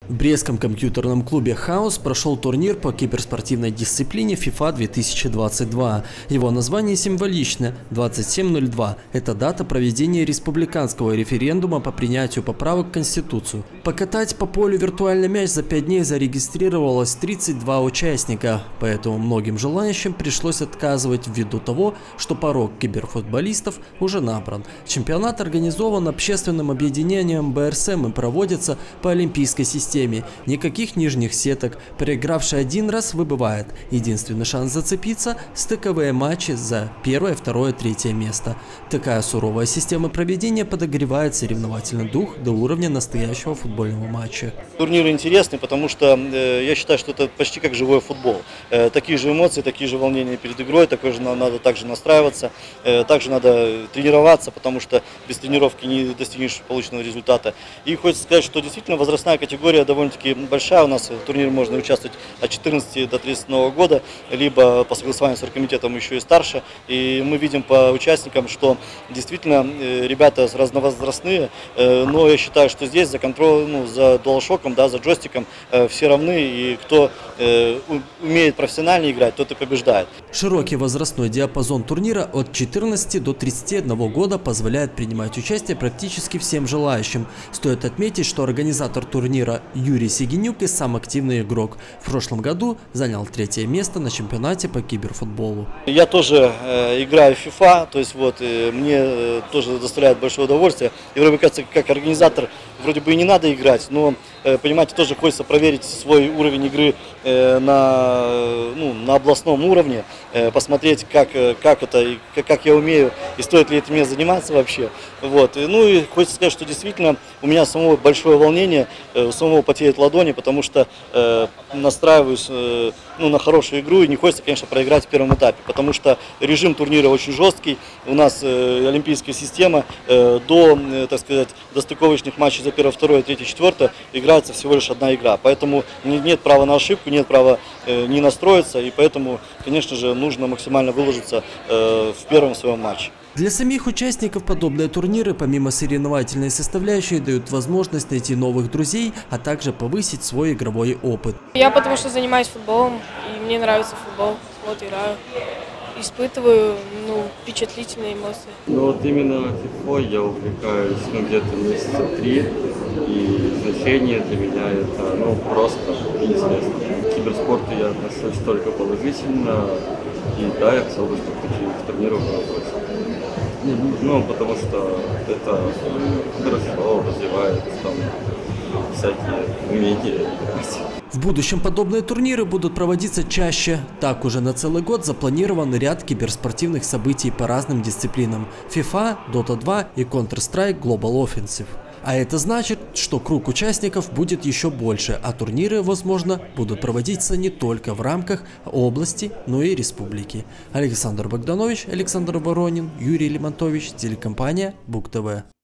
В Брестском компьютерном клубе «Хаос» прошел турнир по киберспортивной дисциплине FIFA 2022. Его название символично – 2702. Это дата проведения республиканского референдума по принятию поправок в Конституцию. Покатать по полю виртуальный мяч за 5 дней зарегистрировалось 32 участника, поэтому многим желающим пришлось отказывать ввиду того, что порог киберфутболистов уже набран. Чемпионат организован общественным объединением БРСМ и проводится по олимпийской системе. Никаких нижних сеток. Проигравший один раз выбывает. Единственный шанс зацепиться – стыковые матчи за первое, второе, третье место. Такая суровая система проведения подогревает соревновательный дух до уровня настоящего футбольного матча. Турнир интересный, потому что я считаю, что это почти как живой футбол. Такие же эмоции, такие же волнения перед игрой, надо также настраиваться, также надо тренироваться, потому что без тренировки не достигнешь полученного результата. И хочется сказать, что действительно возрастная категория довольно-таки большая. У нас в турнире можно участвовать от 14 до 31 года, либо по согласованию с оргкомитетом еще и старше. И мы видим по участникам, что действительно ребята разновозрастные, но я считаю, что здесь за контроль, за DualShock'ом, за джойстиком все равны, и кто умеет профессионально играть, тот и побеждает. Широкий возрастной диапазон турнира от 14 до 31 года позволяет принимать участие практически всем желающим. Стоит отметить, что организатор турнира Юрий Сигенюк и сам активный игрок. В прошлом году занял 3-е место на чемпионате по киберфутболу. Я тоже играю в FIFA, то есть мне тоже доставляет большое удовольствие. И вроде бы кажется, как организатор, вроде бы и не надо играть, но, понимаете, тоже хочется проверить свой уровень игры на областном уровне, посмотреть, как это, как я умею и стоит ли этим заниматься вообще. И хочется сказать, что действительно у меня самого большое волнение, у самого потеют ладони, потому что настраиваюсь на хорошую игру, и не хочется, конечно, проиграть в первом этапе, потому что режим турнира очень жесткий, у нас олимпийская система, до стыковочных матчей за 1, 2, 3, 4 играется всего лишь одна игра, поэтому нет права на ошибку, нет права не настроиться, и поэтому, конечно же, нужно максимально выложиться в первом своем матче. Для самих участников подобные турниры, помимо соревновательной составляющей, дают возможность найти новых друзей, а также повысить свой игровой опыт. Я потому что занимаюсь футболом, и мне нравится футбол, играю. Испытываю впечатлительные эмоции. Именно FIFA я увлекаюсь где-то месяца 3, и значение для меня это просто интересно. К киберспорту я отношусь только положительно, и я хотел бы, чтобы таких турниров было больше. Потому что это хорошо развивает всякие умения. В будущем подобные турниры будут проводиться чаще. Так уже на целый год запланирован ряд киберспортивных событий по разным дисциплинам – FIFA, Dota 2 и Counter-Strike Global Offensive. А это значит, что круг участников будет еще больше, а турниры, возможно, будут проводиться не только в рамках области, но и республики. Александр Богданович, Александр Воронин, Юрий Лимонтович, телекомпания Бук ТВ.